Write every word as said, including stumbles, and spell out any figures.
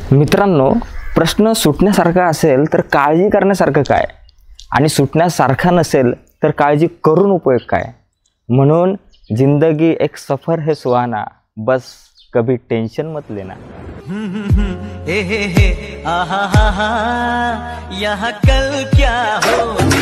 मित्रांनो, प्रश्न सुटण्यासारखा असेल तर काळजी करण्यासारखं काय, आणि सुटण्यासारखा नसेल तर काळजी करून उपयोग काय। म्हणून जिंदगी एक सफर है सुहाना, बस कभी टेंशन मत लेना। हे हे हे आहा हा हा यहाँ कल क्या हो